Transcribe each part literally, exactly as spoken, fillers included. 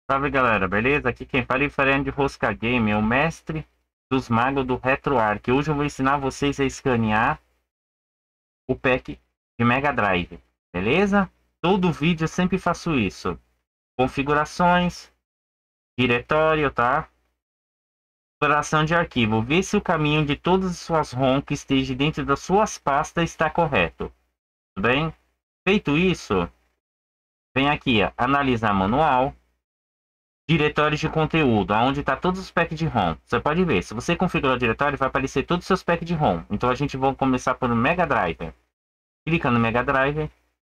Salve galera, beleza? Aqui quem fala é o Fernando de Rosca Game, é o mestre dos magos do RetroArch. Hoje eu vou ensinar vocês a escanear o pack de Mega Drive, beleza? Todo vídeo eu sempre faço isso. Configurações, diretório, tá? Exploração de arquivo. Vê se o caminho de todas as suas ROM que esteja dentro das suas pastas está correto. Tudo bem? Feito isso, vem aqui, ó, analisar manual. Diretórios de conteúdo, onde está todos os packs de ROM. Você pode ver, se você configurar o diretório, vai aparecer todos os seus packs de ROM. Então a gente vai começar por um Mega Drive. Clica no Mega Drive.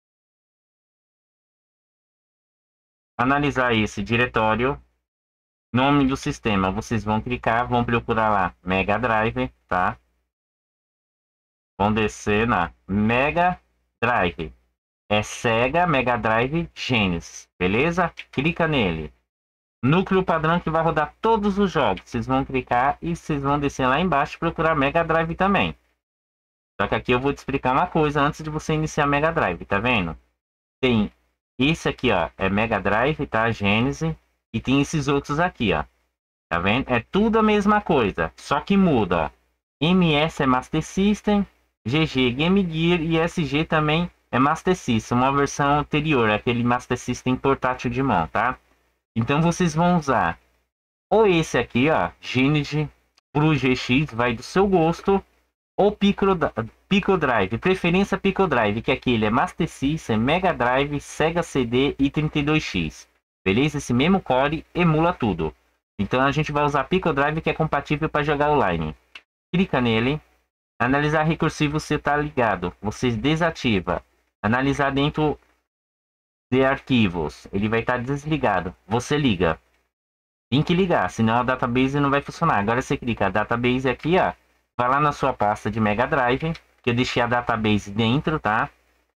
Analisar esse diretório. Nome do sistema, vocês vão clicar, vão procurar lá Mega Drive, tá? Vão descer na Mega Drive. É Sega Mega Drive Genesis, beleza? Clica nele. Núcleo padrão que vai rodar todos os jogos. Vocês vão clicar e vocês vão descer lá embaixo e procurar Mega Drive também. Só que aqui eu vou te explicar uma coisa antes de você iniciar Mega Drive, tá vendo? Tem esse aqui, ó, é Mega Drive, tá? Genesis. E tem esses outros aqui, ó. Tá vendo? É tudo a mesma coisa, só que muda, ó. M S é Master System, G G Game Gear e S G também é Master System, uma versão anterior, aquele Master System portátil de mão, tá? Então vocês vão usar ou esse aqui, ó, Genesis pro G X, vai do seu gosto, ou Pico, Pico Drive, preferência Pico Drive, que aquele é Master System, Mega Drive, Sega C D e trinta e dois X. Beleza? Esse mesmo core emula tudo. Então a gente vai usar Pico Drive, que é compatível para jogar online. Clica nele. Analisar recursivo, você está ligado. Você desativa. Analisar dentro de arquivos, ele vai estar desligado. Você liga. Tem que ligar, senão a database não vai funcionar. Agora você clica database aqui, ó. Vai lá na sua pasta de Mega Drive, que eu deixei a database dentro, tá?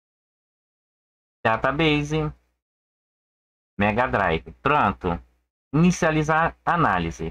Database, Mega Drive. Pronto. Inicializar análise.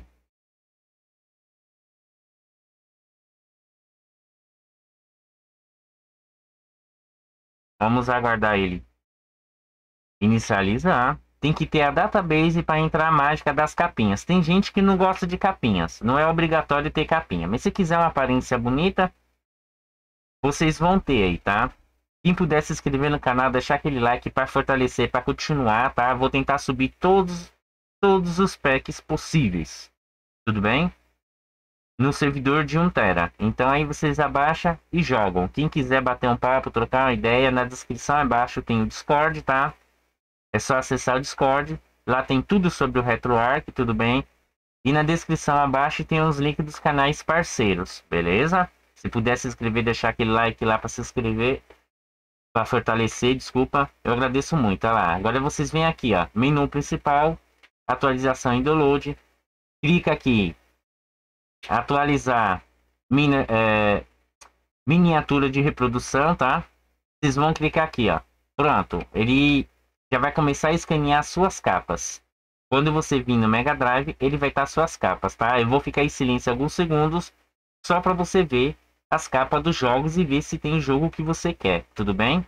Vamos aguardar ele inicializar. Tem que ter a database para entrar a mágica das capinhas. Tem gente que não gosta de capinhas. Não é obrigatório ter capinha. Mas se quiser uma aparência bonita, vocês vão ter aí, tá? Quem puder se inscrever no canal, deixar aquele like para fortalecer, para continuar, tá? Vou tentar subir todos, todos os packs possíveis. Tudo bem? No servidor de um tera. Então aí vocês abaixam e jogam. Quem quiser bater um papo, trocar uma ideia, na descrição abaixo tem o Discord, tá? É só acessar o Discord. Lá tem tudo sobre o RetroArch, tudo bem? E na descrição abaixo tem os links dos canais parceiros, beleza? Se puder se inscrever, deixar aquele like lá para se inscrever, para fortalecer, desculpa, eu agradeço muito. Olha lá. Agora vocês vêm aqui, ó, menu principal, atualização e download. Clica aqui, atualizar mini, é, miniatura de reprodução, tá? Vocês vão clicar aqui, ó. Pronto, ele já vai começar a escanear suas capas. Quando você vir no Mega Drive, ele vai estar suas capas, tá? Eu vou ficar em silêncio alguns segundos, só para você ver as capas dos jogos e ver se tem o jogo que você quer, tudo bem?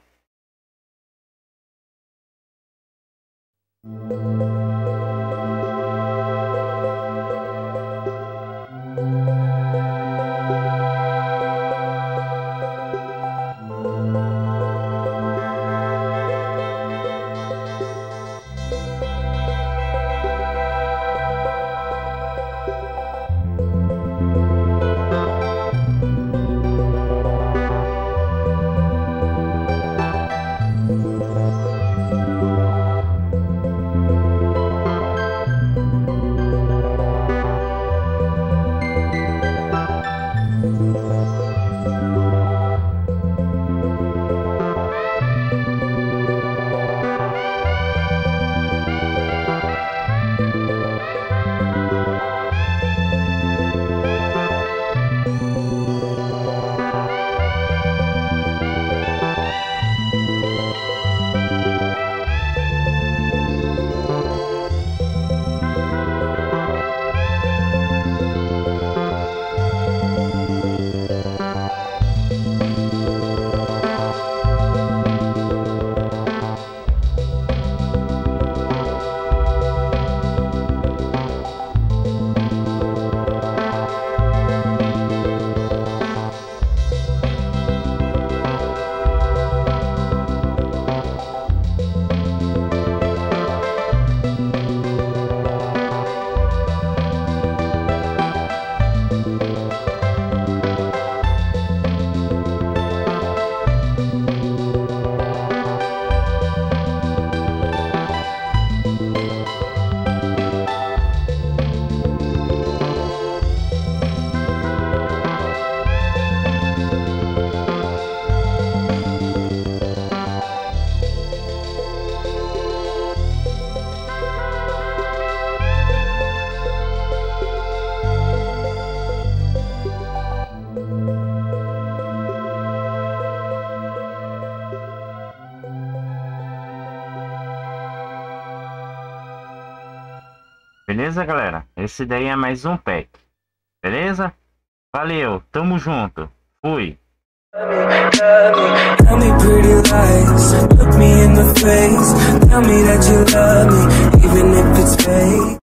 Beleza, galera? Esse daí é mais um pack. Beleza? Valeu, tamo junto. Fui. Tell me pretty lies, look me in the face, tell me that you love me, even if it's fake.